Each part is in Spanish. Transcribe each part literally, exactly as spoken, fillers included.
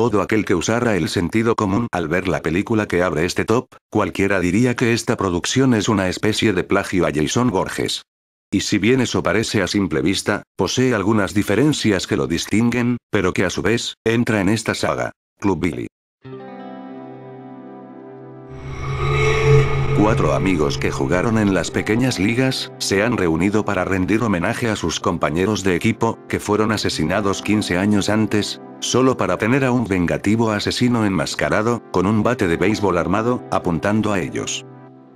Todo aquel que usara el sentido común al ver la película que abre este top, cualquiera diría que esta producción es una especie de plagio a Jason Borges. Y si bien eso parece a simple vista, posee algunas diferencias que lo distinguen, pero que a su vez, entra en esta saga. Club Billy. Cuatro amigos que jugaron en las pequeñas ligas, se han reunido para rendir homenaje a sus compañeros de equipo, que fueron asesinados quince años antes, solo para tener a un vengativo asesino enmascarado, con un bate de béisbol armado, apuntando a ellos.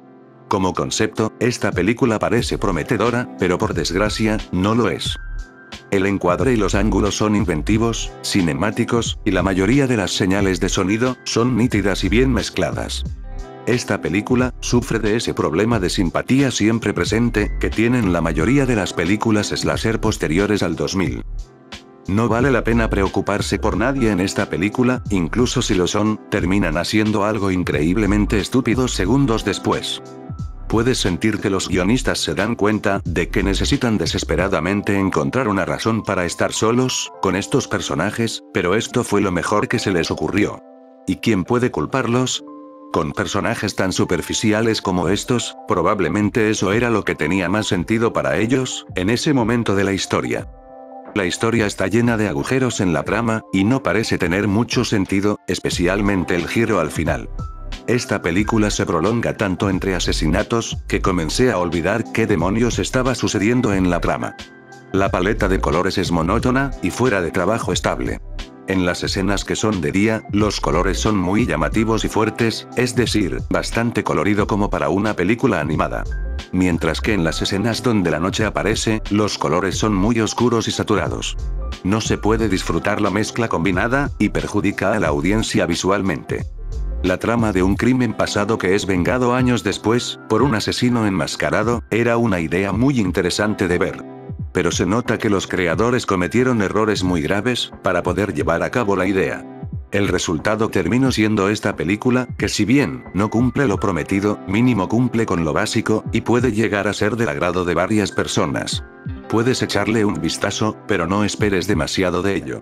Como concepto, esta película parece prometedora, pero por desgracia, no lo es. El encuadre y los ángulos son inventivos, cinemáticos, y la mayoría de las señales de sonido, son nítidas y bien mezcladas. Esta película, sufre de ese problema de simpatía siempre presente, que tienen la mayoría de las películas slasher posteriores al dos mil. No vale la pena preocuparse por nadie en esta película, incluso si lo son, terminan haciendo algo increíblemente estúpido segundos después. Puedes sentir que los guionistas se dan cuenta de que necesitan desesperadamente encontrar una razón para estar solos con estos personajes, pero esto fue lo mejor que se les ocurrió. ¿Y quién puede culparlos? Con personajes tan superficiales como estos, probablemente eso era lo que tenía más sentido para ellos, en ese momento de la historia. La historia está llena de agujeros en la trama, y no parece tener mucho sentido, especialmente el giro al final. Esta película se prolonga tanto entre asesinatos, que comencé a olvidar qué demonios estaba sucediendo en la trama. La paleta de colores es monótona, y fuera de trabajo estable. En las escenas que son de día, los colores son muy llamativos y fuertes, es decir, bastante colorido como para una película animada. Mientras que en las escenas donde la noche aparece, los colores son muy oscuros y saturados. No se puede disfrutar la mezcla combinada, y perjudica a la audiencia visualmente. La trama de un crimen pasado que es vengado años después, por un asesino enmascarado, era una idea muy interesante de ver. Pero se nota que los creadores cometieron errores muy graves, para poder llevar a cabo la idea. El resultado terminó siendo esta película, que si bien no cumple lo prometido, mínimo cumple con lo básico, y puede llegar a ser del agrado de varias personas. Puedes echarle un vistazo, pero no esperes demasiado de ello.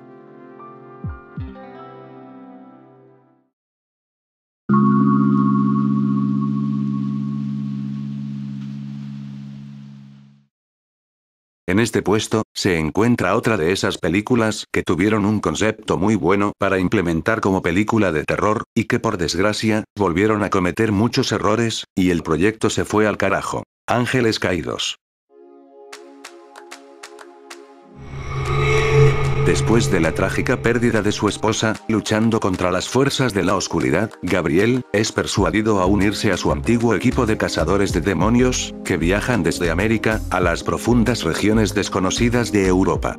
En este puesto, se encuentra otra de esas películas que tuvieron un concepto muy bueno para implementar como película de terror, y que por desgracia, volvieron a cometer muchos errores, y el proyecto se fue al carajo. Ángeles Caídos. Después de la trágica pérdida de su esposa, luchando contra las fuerzas de la oscuridad, Gabriel, es persuadido a unirse a su antiguo equipo de cazadores de demonios, que viajan desde América, a las profundas regiones desconocidas de Europa.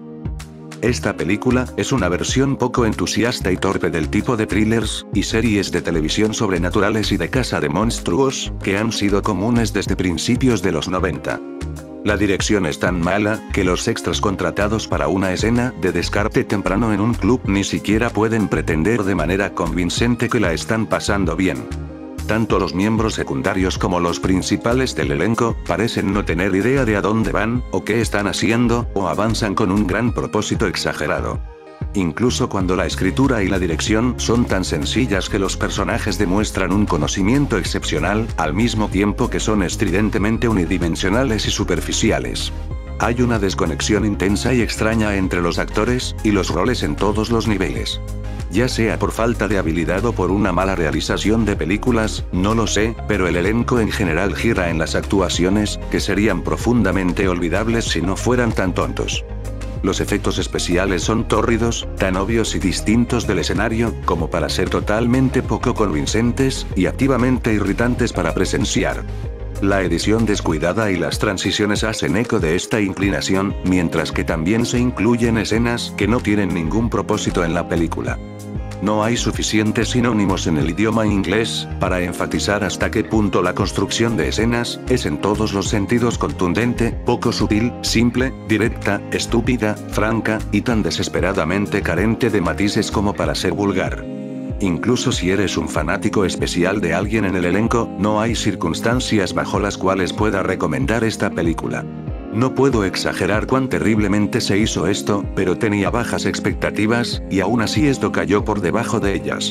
Esta película, es una versión poco entusiasta y torpe del tipo de thrillers, y series de televisión sobrenaturales y de caza de monstruos, que han sido comunes desde principios de los noventa. La dirección es tan mala, que los extras contratados para una escena de descarte temprano en un club ni siquiera pueden pretender de manera convincente que la están pasando bien. Tanto los miembros secundarios como los principales del elenco, parecen no tener idea de a dónde van, o qué están haciendo, o avanzan con un gran propósito exagerado. Incluso cuando la escritura y la dirección son tan sencillas que los personajes demuestran un conocimiento excepcional, al mismo tiempo que son estridentemente unidimensionales y superficiales. Hay una desconexión intensa y extraña entre los actores, y los roles en todos los niveles. Ya sea por falta de habilidad o por una mala realización de películas, no lo sé, pero el elenco en general gira en las actuaciones, que serían profundamente olvidables si no fueran tan tontos. Los efectos especiales son tórridos, tan obvios y distintos del escenario, como para ser totalmente poco convincentes, y activamente irritantes para presenciar. La edición descuidada y las transiciones hacen eco de esta inclinación, mientras que también se incluyen escenas que no tienen ningún propósito en la película. No hay suficientes sinónimos en el idioma inglés, para enfatizar hasta qué punto la construcción de escenas, es en todos los sentidos contundente, poco sutil, simple, directa, estúpida, franca, y tan desesperadamente carente de matices como para ser vulgar. Incluso si eres un fanático especial de alguien en el elenco, no hay circunstancias bajo las cuales pueda recomendar esta película. No puedo exagerar cuán terriblemente se hizo esto, pero tenía bajas expectativas, y aún así esto cayó por debajo de ellas.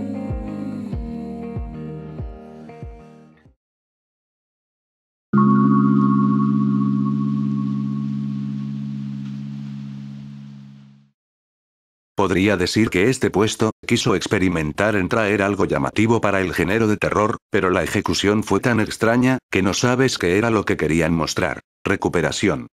Podría decir que este puesto quiso experimentar en traer algo llamativo para el género de terror, pero la ejecución fue tan extraña, que no sabes qué era lo que querían mostrar. Recuperación.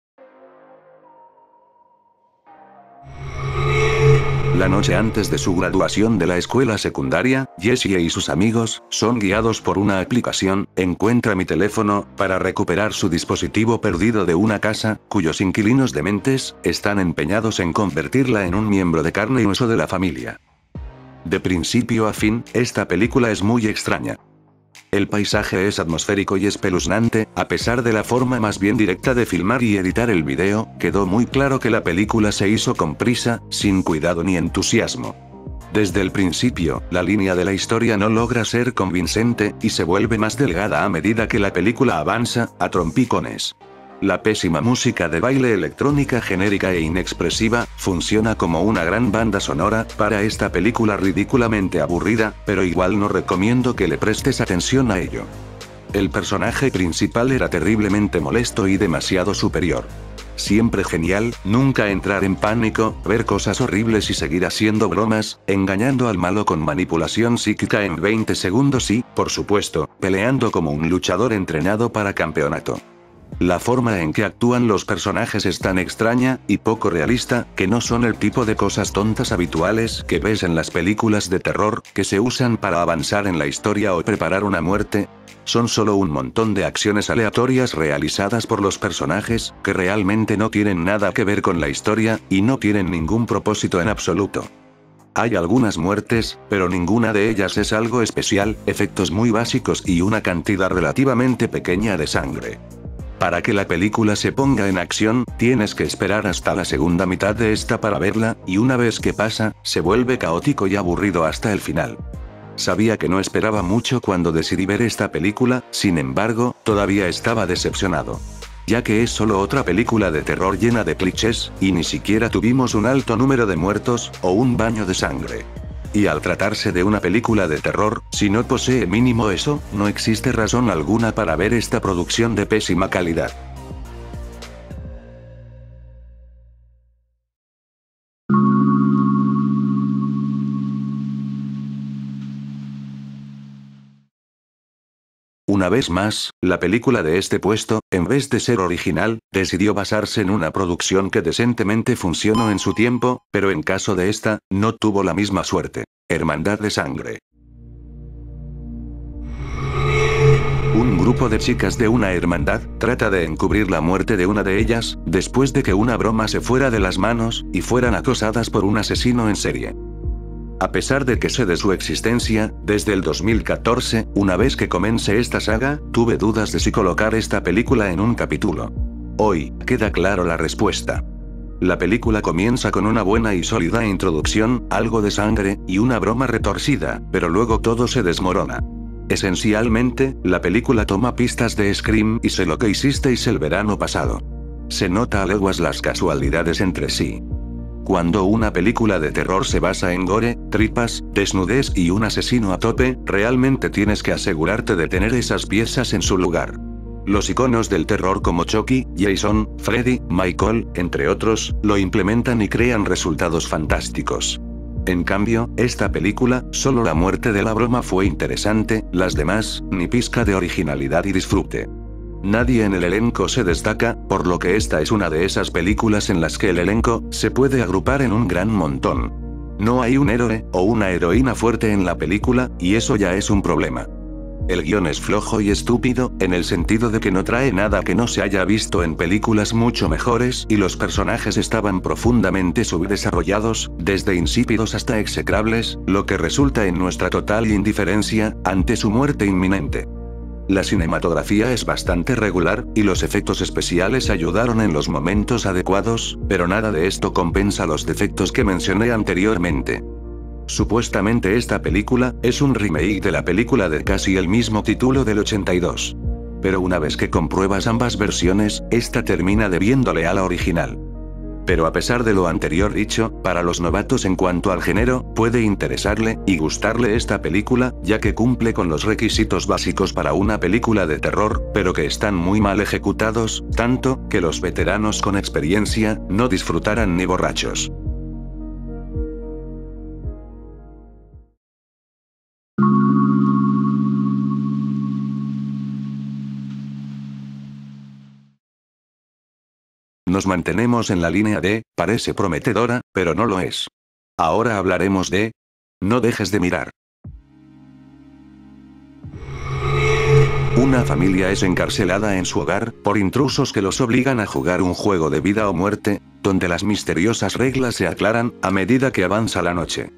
La noche antes de su graduación de la escuela secundaria, Jessie y sus amigos son guiados por una aplicación, Encuentra mi teléfono, para recuperar su dispositivo perdido de una casa, cuyos inquilinos dementes están empeñados en convertirla en un miembro de carne y hueso de la familia. De principio a fin, esta película es muy extraña. El paisaje es atmosférico y espeluznante, a pesar de la forma más bien directa de filmar y editar el video, quedó muy claro que la película se hizo con prisa, sin cuidado ni entusiasmo. Desde el principio, la línea de la historia no logra ser convincente, y se vuelve más delgada a medida que la película avanza, a trompicones. La pésima música de baile electrónica genérica e inexpresiva, funciona como una gran banda sonora, para esta película ridículamente aburrida, pero igual no recomiendo que le prestes atención a ello. El personaje principal era terriblemente molesto y demasiado superior. Siempre genial, nunca entrar en pánico, ver cosas horribles y seguir haciendo bromas, engañando al malo con manipulación psíquica en veinte segundos y, por supuesto, peleando como un luchador entrenado para campeonato. La forma en que actúan los personajes es tan extraña, y poco realista, que no son el tipo de cosas tontas habituales que ves en las películas de terror, que se usan para avanzar en la historia o preparar una muerte. Son solo un montón de acciones aleatorias realizadas por los personajes, que realmente no tienen nada que ver con la historia, y no tienen ningún propósito en absoluto. Hay algunas muertes, pero ninguna de ellas es algo especial, efectos muy básicos y una cantidad relativamente pequeña de sangre. Para que la película se ponga en acción, tienes que esperar hasta la segunda mitad de esta para verla, y una vez que pasa, se vuelve caótico y aburrido hasta el final. Sabía que no esperaba mucho cuando decidí ver esta película, sin embargo, todavía estaba decepcionado. Ya que es solo otra película de terror llena de clichés, y ni siquiera tuvimos un alto número de muertos, o un baño de sangre. Y al tratarse de una película de terror, si no posee mínimo eso, no existe razón alguna para ver esta producción de pésima calidad. Una vez más, la película de este puesto, en vez de ser original, decidió basarse en una producción que decentemente funcionó en su tiempo, pero en caso de esta, no tuvo la misma suerte. Hermandad de Sangre. Un grupo de chicas de una hermandad trata de encubrir la muerte de una de ellas, después de que una broma se fuera de las manos, y fueran acosadas por un asesino en serie. A pesar de que sé de su existencia, desde el dos mil catorce, una vez que comencé esta saga, tuve dudas de si colocar esta película en un capítulo. Hoy, queda claro la respuesta. La película comienza con una buena y sólida introducción, algo de sangre, y una broma retorcida, pero luego todo se desmorona. Esencialmente, la película toma pistas de Scream y Sé lo que hicisteis el verano pasado. Se nota a leguas las casualidades entre sí. Cuando una película de terror se basa en gore, tripas, desnudez y un asesino a tope, realmente tienes que asegurarte de tener esas piezas en su lugar. Los iconos del terror como Chucky, Jason, Freddy, Michael, entre otros, lo implementan y crean resultados fantásticos. En cambio, esta película, solo la muerte de la broma fue interesante, las demás, ni pizca de originalidad y disfrute. Nadie en el elenco se destaca, por lo que esta es una de esas películas en las que el elenco se puede agrupar en un gran montón. No hay un héroe o una heroína fuerte en la película, y eso ya es un problema. El guión es flojo y estúpido, en el sentido de que no trae nada que no se haya visto en películas mucho mejores, y los personajes estaban profundamente subdesarrollados, desde insípidos hasta execrables, lo que resulta en nuestra total indiferencia ante su muerte inminente. La cinematografía es bastante regular, y los efectos especiales ayudaron en los momentos adecuados, pero nada de esto compensa los defectos que mencioné anteriormente. Supuestamente esta película es un remake de la película de casi el mismo título del ochenta y dos. Pero una vez que compruebas ambas versiones, esta termina debiéndole a la original. Pero a pesar de lo anterior dicho, para los novatos en cuanto al género, puede interesarle y gustarle esta película, ya que cumple con los requisitos básicos para una película de terror, pero que están muy mal ejecutados, tanto que los veteranos con experiencia no disfrutarán ni borrachos. Nos mantenemos en la línea de, parece prometedora, pero no lo es. Ahora hablaremos de... No dejes de mirar. Una familia es encarcelada en su hogar, por intrusos que los obligan a jugar un juego de vida o muerte, donde las misteriosas reglas se aclaran, a medida que avanza la noche.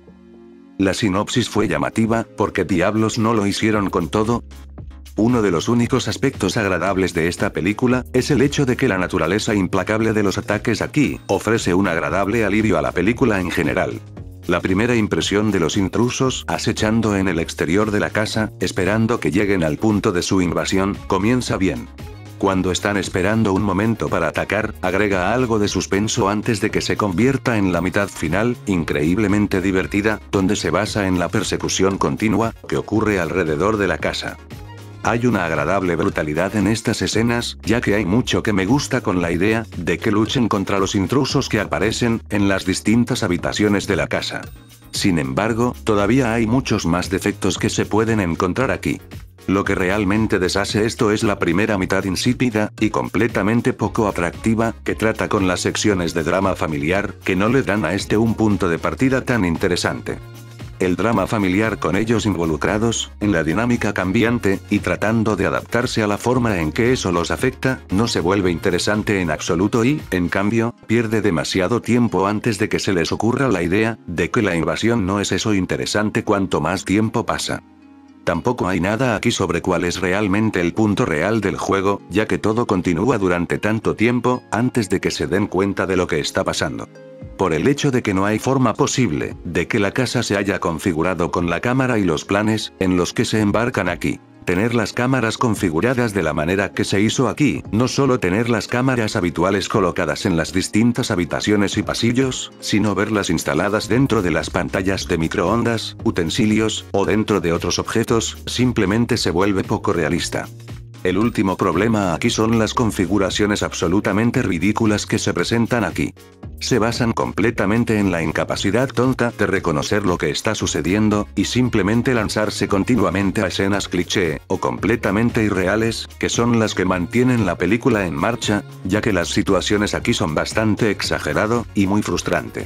La sinopsis fue llamativa, porque diablos no lo hicieron con todo. Uno de los únicos aspectos agradables de esta película, es el hecho de que la naturaleza implacable de los ataques aquí, ofrece un agradable alivio a la película en general. La primera impresión de los intrusos, acechando en el exterior de la casa, esperando que lleguen al punto de su invasión, comienza bien. Cuando están esperando un momento para atacar, agrega algo de suspenso antes de que se convierta en la mitad final, increíblemente divertida, donde se basa en la persecución continua, que ocurre alrededor de la casa. Hay una agradable brutalidad en estas escenas, ya que hay mucho que me gusta con la idea, de que luchen contra los intrusos que aparecen, en las distintas habitaciones de la casa. Sin embargo, todavía hay muchos más defectos que se pueden encontrar aquí. Lo que realmente deshace esto es la primera mitad insípida, y completamente poco atractiva, que trata con las secciones de drama familiar, que no le dan a este un punto de partida tan interesante. El drama familiar con ellos involucrados, en la dinámica cambiante, y tratando de adaptarse a la forma en que eso los afecta, no se vuelve interesante en absoluto y, en cambio, pierde demasiado tiempo antes de que se les ocurra la idea, de que la invasión no es eso interesante cuanto más tiempo pasa. Tampoco hay nada aquí sobre cuál es realmente el punto real del juego, ya que todo continúa durante tanto tiempo, antes de que se den cuenta de lo que está pasando. Por el hecho de que no hay forma posible, de que la casa se haya configurado con la cámara y los planes, en los que se embarcan aquí. Tener las cámaras configuradas de la manera que se hizo aquí, no solo tener las cámaras habituales colocadas en las distintas habitaciones y pasillos, sino verlas instaladas dentro de las pantallas de microondas, utensilios, o dentro de otros objetos, simplemente se vuelve poco realista. El último problema aquí son las configuraciones absolutamente ridículas que se presentan aquí. Se basan completamente en la incapacidad tonta de reconocer lo que está sucediendo, y simplemente lanzarse continuamente a escenas cliché, o completamente irreales, que son las que mantienen la película en marcha, ya que las situaciones aquí son bastante exagerado, y muy frustrante.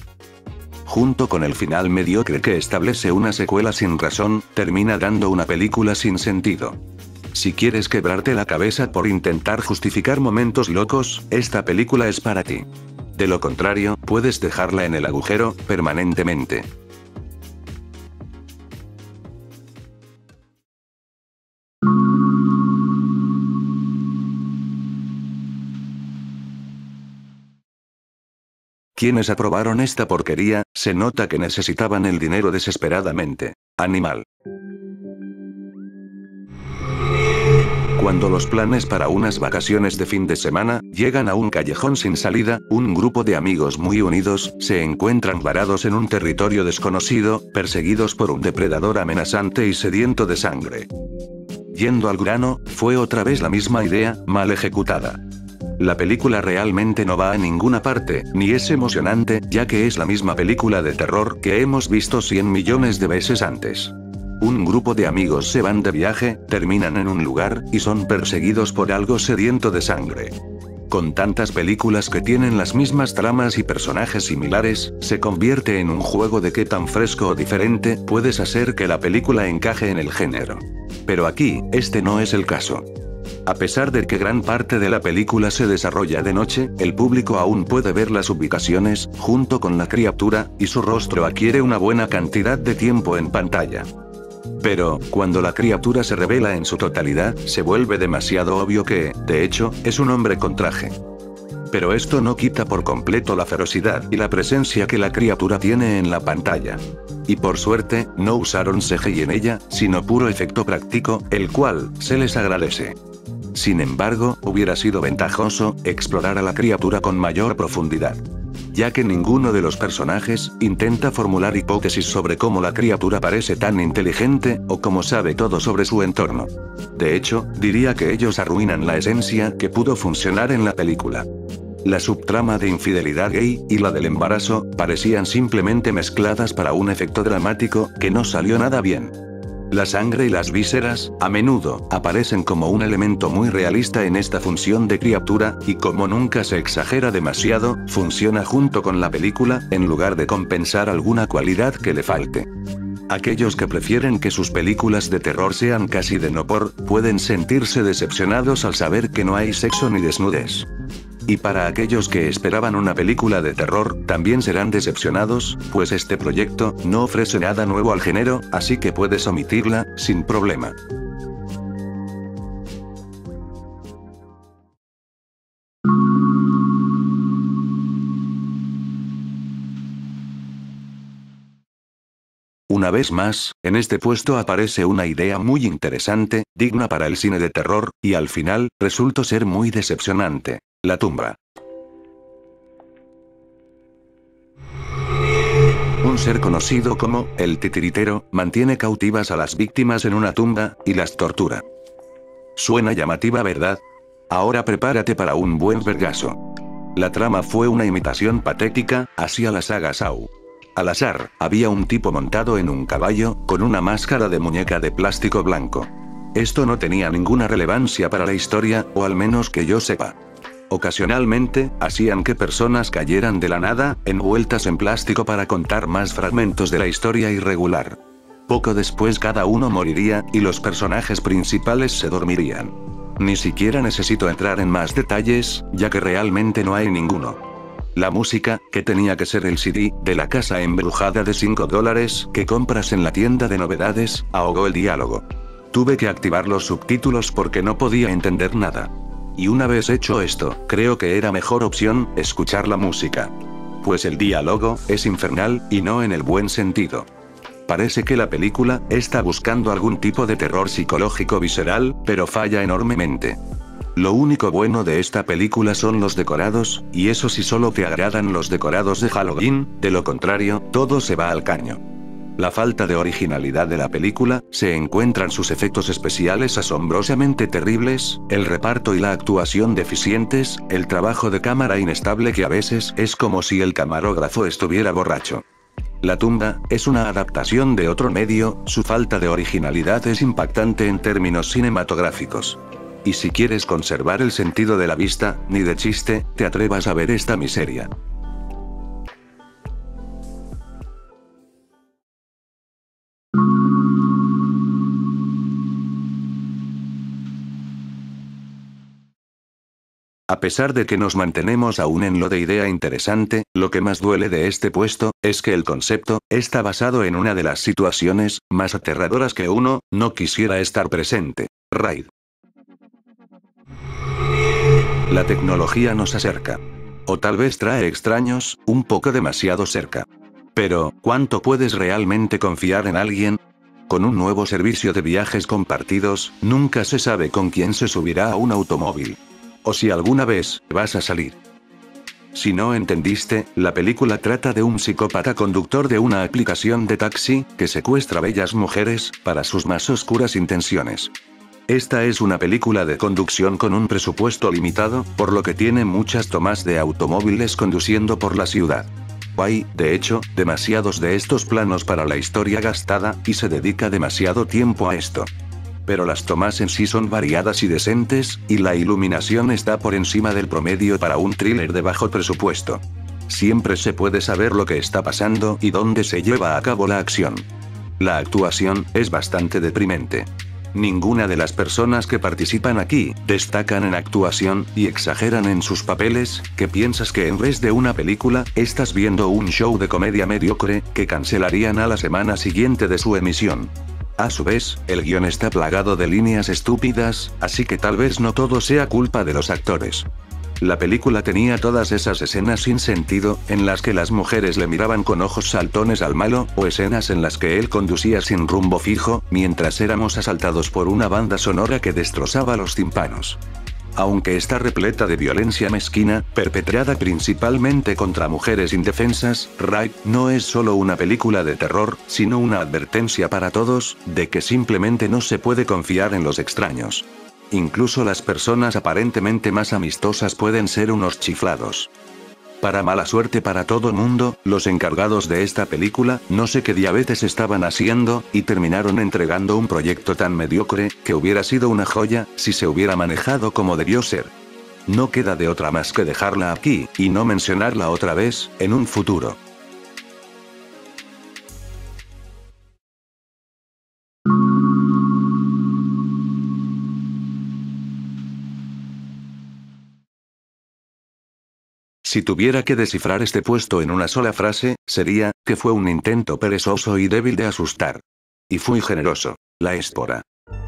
Junto con el final mediocre que establece una secuela sin razón, termina dando una película sin sentido. Si quieres quebrarte la cabeza por intentar justificar momentos locos, esta película es para ti. De lo contrario, puedes dejarla en el agujero, permanentemente. Quienes aprobaron esta porquería, se nota que necesitaban el dinero desesperadamente. Animal. Cuando los planes para unas vacaciones de fin de semana llegan a un callejón sin salida, un grupo de amigos muy unidos se encuentran varados en un territorio desconocido, perseguidos por un depredador amenazante y sediento de sangre. Yendo al grano, fue otra vez la misma idea, mal ejecutada. La película realmente no va a ninguna parte, ni es emocionante, ya que es la misma película de terror que hemos visto cien millones de veces antes. Un grupo de amigos se van de viaje, terminan en un lugar, y son perseguidos por algo sediento de sangre. Con tantas películas que tienen las mismas tramas y personajes similares, se convierte en un juego de qué tan fresco o diferente puedes hacer que la película encaje en el género. Pero aquí, este no es el caso. A pesar de que gran parte de la película se desarrolla de noche, el público aún puede ver las ubicaciones, junto con la criatura, y su rostro adquiere una buena cantidad de tiempo en pantalla. Pero, cuando la criatura se revela en su totalidad, se vuelve demasiado obvio que, de hecho, es un hombre con traje. Pero esto no quita por completo la ferocidad y la presencia que la criatura tiene en la pantalla. Y por suerte, no usaron C G I en ella, sino puro efecto práctico, el cual, se les agradece. Sin embargo, hubiera sido ventajoso explorar a la criatura con mayor profundidad, ya que ninguno de los personajes intenta formular hipótesis sobre cómo la criatura parece tan inteligente, o cómo sabe todo sobre su entorno. De hecho, diría que ellos arruinan la esencia que pudo funcionar en la película. La subtrama de infidelidad gay y la del embarazo parecían simplemente mezcladas para un efecto dramático que no salió nada bien. La sangre y las vísceras, a menudo, aparecen como un elemento muy realista en esta función de criatura, y como nunca se exagera demasiado, funciona junto con la película, en lugar de compensar alguna cualidad que le falte. Aquellos que prefieren que sus películas de terror sean casi de no por, pueden sentirse decepcionados al saber que no hay sexo ni desnudez. Y para aquellos que esperaban una película de terror, también serán decepcionados, pues este proyecto no ofrece nada nuevo al género, así que puedes omitirla, sin problema. Una vez más, en este puesto aparece una idea muy interesante, digna para el cine de terror, y al final, resultó ser muy decepcionante. La tumba. Un ser conocido como el titiritero mantiene cautivas a las víctimas en una tumba y las tortura. Suena llamativa, ¿verdad? Ahora prepárate para un buen vergazo. La trama fue una imitación patética hacia la saga Saw. Al azar, había un tipo montado en un caballo con una máscara de muñeca de plástico blanco. Esto no tenía ninguna relevancia para la historia, o al menos que yo sepa. Ocasionalmente, hacían que personas cayeran de la nada, envueltas en plástico para contar más fragmentos de la historia irregular. Poco después cada uno moriría, y los personajes principales se dormirían. Ni siquiera necesito entrar en más detalles, ya que realmente no hay ninguno. La música, que tenía que ser el C D, de la casa embrujada de cinco dólares, que compras en la tienda de novedades, ahogó el diálogo. Tuve que activar los subtítulos porque no podía entender nada. Y una vez hecho esto, creo que era mejor opción, escuchar la música. Pues el diálogo, es infernal, y no en el buen sentido. Parece que la película, está buscando algún tipo de terror psicológico visceral, pero falla enormemente. Lo único bueno de esta película son los decorados, y eso si solo te agradan los decorados de Halloween, de lo contrario, todo se va al caño. La falta de originalidad de la película, se encuentran sus efectos especiales asombrosamente terribles, el reparto y la actuación deficientes, el trabajo de cámara inestable que a veces es como si el camarógrafo estuviera borracho. La tumba, es una adaptación de otro medio, su falta de originalidad es impactante en términos cinematográficos. Y si quieres conservar el sentido de la vista, ni de chiste, te atrevas a ver esta miseria. A pesar de que nos mantenemos aún en lo de idea interesante, lo que más duele de este puesto, es que el concepto, está basado en una de las situaciones, más aterradoras que uno, no quisiera estar presente. Raid. La tecnología nos acerca. O tal vez trae extraños, un poco demasiado cerca. Pero, ¿cuánto puedes realmente confiar en alguien? Con un nuevo servicio de viajes compartidos, nunca se sabe con quién se subirá a un automóvil. O si alguna vez, vas a salir. Si no entendiste, la película trata de un psicópata conductor de una aplicación de taxi, que secuestra bellas mujeres, para sus más oscuras intenciones. Esta es una película de conducción con un presupuesto limitado, por lo que tiene muchas tomas de automóviles conduciendo por la ciudad. Hay, de hecho, demasiados de estos planos para la historia gastada, y se dedica demasiado tiempo a esto. Pero las tomas en sí son variadas y decentes, y la iluminación está por encima del promedio para un thriller de bajo presupuesto. Siempre se puede saber lo que está pasando y dónde se lleva a cabo la acción. La actuación, es bastante deprimente. Ninguna de las personas que participan aquí, destacan en actuación, y exageran en sus papeles, que piensas que en vez de una película, estás viendo un show de comedia mediocre, que cancelarían a la semana siguiente de su emisión. A su vez, el guión está plagado de líneas estúpidas, así que tal vez no todo sea culpa de los actores. La película tenía todas esas escenas sin sentido, en las que las mujeres le miraban con ojos saltones al malo, o escenas en las que él conducía sin rumbo fijo, mientras éramos asaltados por una banda sonora que destrozaba los tímpanos. Aunque está repleta de violencia mezquina, perpetrada principalmente contra mujeres indefensas, Raid no es solo una película de terror, sino una advertencia para todos, de que simplemente no se puede confiar en los extraños. Incluso las personas aparentemente más amistosas pueden ser unos chiflados. Para mala suerte para todo mundo, los encargados de esta película, no sé qué diabetes estaban haciendo, y terminaron entregando un proyecto tan mediocre, que hubiera sido una joya, si se hubiera manejado como debió ser. No queda de otra más que dejarla aquí, y no mencionarla otra vez, en un futuro. Si tuviera que descifrar este puesto en una sola frase, sería, que fue un intento perezoso y débil de asustar. Y fui generoso. La espora.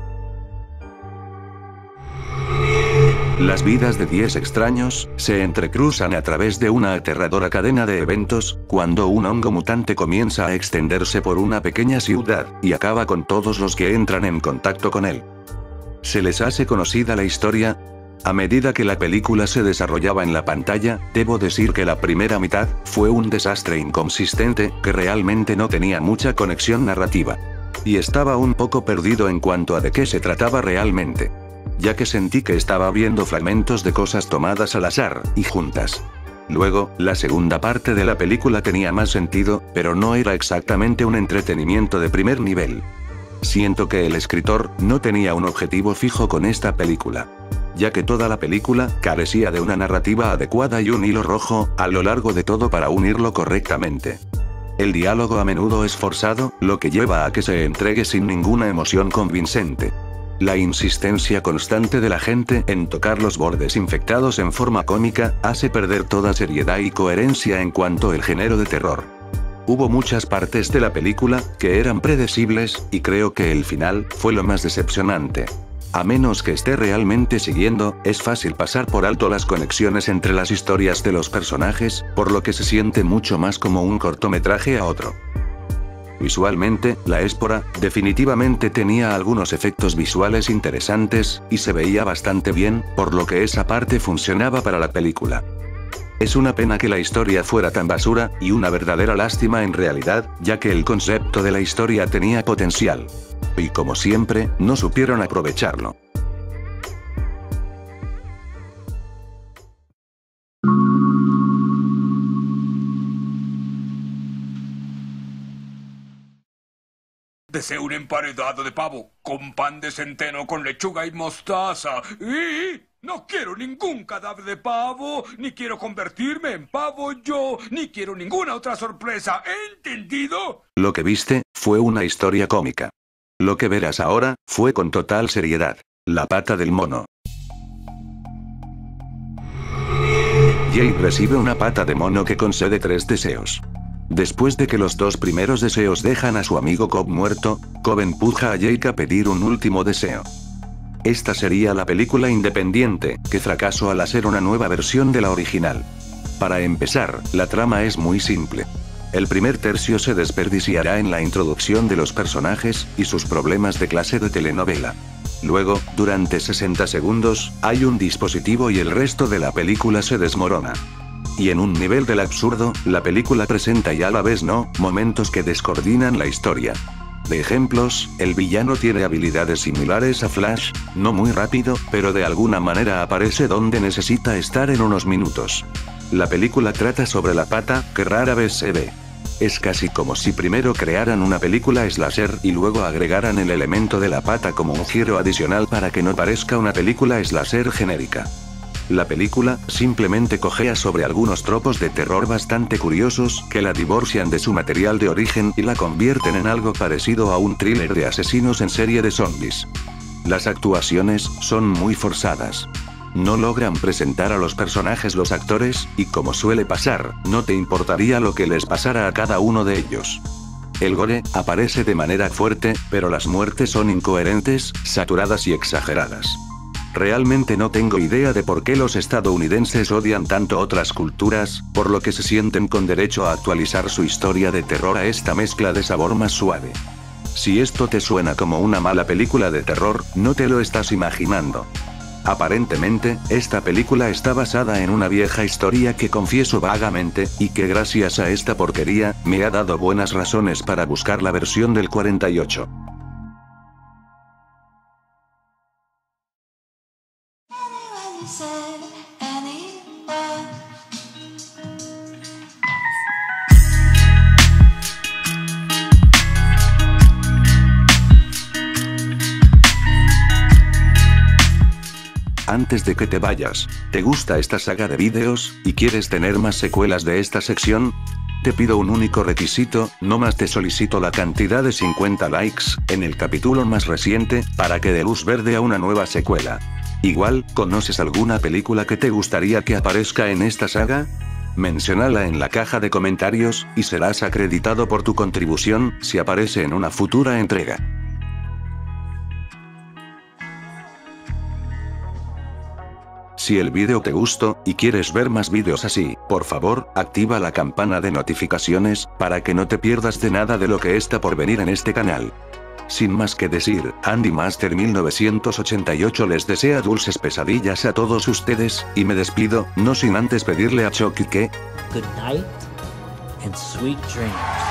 Las vidas de diez extraños, se entrecruzan a través de una aterradora cadena de eventos, cuando un hongo mutante comienza a extenderse por una pequeña ciudad, y acaba con todos los que entran en contacto con él. ¿Se les hace conocida la historia? A medida que la película se desarrollaba en la pantalla, debo decir que la primera mitad fue un desastre inconsistente, que realmente no tenía mucha conexión narrativa. Y estaba un poco perdido en cuanto a de qué se trataba realmente. Ya que sentí que estaba viendo fragmentos de cosas tomadas al azar, y juntas. Luego, la segunda parte de la película tenía más sentido, pero no era exactamente un entretenimiento de primer nivel. Siento que el escritor no tenía un objetivo fijo con esta película. Ya que toda la película carecía de una narrativa adecuada y un hilo rojo, a lo largo de todo para unirlo correctamente. El diálogo a menudo es forzado, lo que lleva a que se entregue sin ninguna emoción convincente. La insistencia constante de la gente en tocar los bordes infectados en forma cómica, hace perder toda seriedad y coherencia en cuanto al género de terror. Hubo muchas partes de la película que eran predecibles, y creo que el final fue lo más decepcionante. A menos que esté realmente siguiendo, es fácil pasar por alto las conexiones entre las historias de los personajes, por lo que se siente mucho más como un cortometraje a otro. Visualmente, La Espora, definitivamente tenía algunos efectos visuales interesantes, y se veía bastante bien, por lo que esa parte funcionaba para la película. Es una pena que la historia fuera tan basura, y una verdadera lástima en realidad, ya que el concepto de la historia tenía potencial. Y como siempre, no supieron aprovecharlo. Deseo un emparedado de pavo, con pan de centeno con lechuga y mostaza. Y no quiero ningún cadáver de pavo, ni quiero convertirme en pavo yo, ni quiero ninguna otra sorpresa. ¿Entendido? Lo que viste, fue una historia cómica. Lo que verás ahora, fue con total seriedad. La pata del mono. Jake recibe una pata de mono que concede tres deseos. Después de que los dos primeros deseos dejan a su amigo Cobb muerto, Cobb empuja a Jake a pedir un último deseo. Esta sería la película independiente, que fracasó al hacer una nueva versión de la original. Para empezar, la trama es muy simple. El primer tercio se desperdiciará en la introducción de los personajes, y sus problemas de clase de telenovela. Luego, durante sesenta segundos, hay un dispositivo y el resto de la película se desmorona. Y en un nivel del absurdo, la película presenta y a la vez no, momentos que descoordinan la historia. De ejemplos, el villano tiene habilidades similares a Flash, no muy rápido, pero de alguna manera aparece donde necesita estar en unos minutos. La película trata sobre la pata, que rara vez se ve. Es casi como si primero crearan una película slasher y luego agregaran el elemento de la pata como un giro adicional para que no parezca una película slasher genérica. La película simplemente cojea sobre algunos tropos de terror bastante curiosos que la divorcian de su material de origen y la convierten en algo parecido a un thriller de asesinos en serie de zombies. Las actuaciones son muy forzadas. No logran presentar a los personajes los actores, y como suele pasar, no te importaría lo que les pasara a cada uno de ellos. El gore aparece de manera fuerte, pero las muertes son incoherentes, saturadas y exageradas. Realmente no tengo idea de por qué los estadounidenses odian tanto otras culturas, por lo que se sienten con derecho a actualizar su historia de terror a esta mezcla de sabor más suave. Si esto te suena como una mala película de terror, no te lo estás imaginando. Aparentemente, esta película está basada en una vieja historia que confieso vagamente, y que gracias a esta porquería, me ha dado buenas razones para buscar la versión del cuarenta y ocho. Antes de que te vayas, ¿te gusta esta saga de vídeos, y quieres tener más secuelas de esta sección? Te pido un único requisito, no más te solicito la cantidad de cincuenta likes, en el capítulo más reciente, para que dé luz verde a una nueva secuela. Igual, ¿conoces alguna película que te gustaría que aparezca en esta saga? Menciónala en la caja de comentarios, y serás acreditado por tu contribución, si aparece en una futura entrega. Si el vídeo te gustó, y quieres ver más vídeos así, por favor, activa la campana de notificaciones, para que no te pierdas de nada de lo que está por venir en este canal. Sin más que decir, Andy Master mil novecientos ochenta y ocho les desea dulces pesadillas a todos ustedes, y me despido, no sin antes pedirle a Chucky que... Good night and sweet dreams.